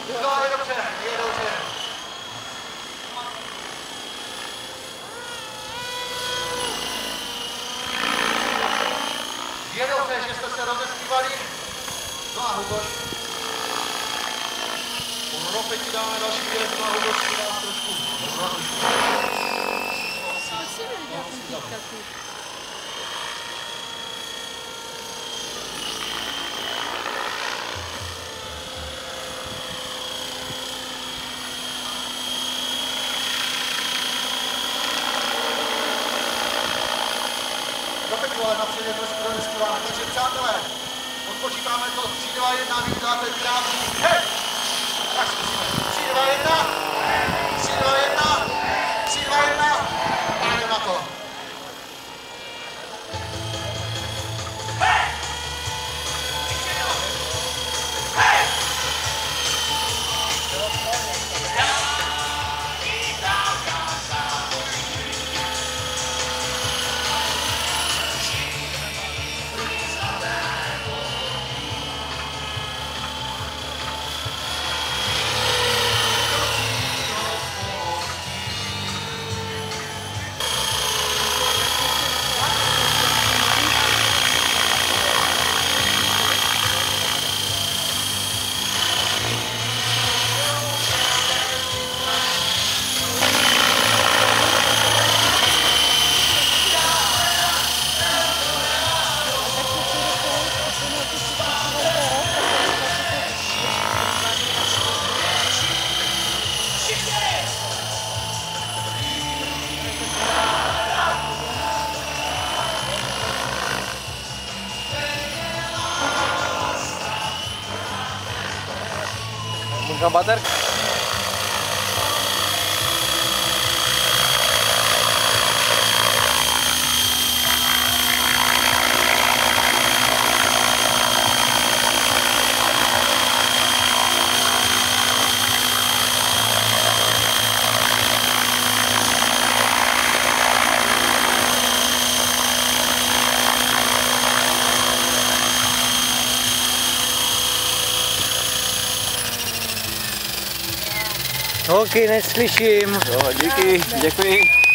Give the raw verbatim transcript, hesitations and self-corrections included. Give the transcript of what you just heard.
No, je dobře, je dobře. Je dobře, že jste se rozespívali. No a Hugoš. Po ropeti dáme další věc, no a Hugoš si dá trošku. Ale napřed je trošku rozeskýváme. Takže přátelé, odpočítáme to tři, dva, jedna, vy uděláte krátkou. Hej! Tak zkusíme. tři, dva, jedna. tři, dva, jedna. tři, dva, jedna. A jdeme na to. Hej! Hej! Možná baterka. OK, neslyším. Jo, díky, děkuji.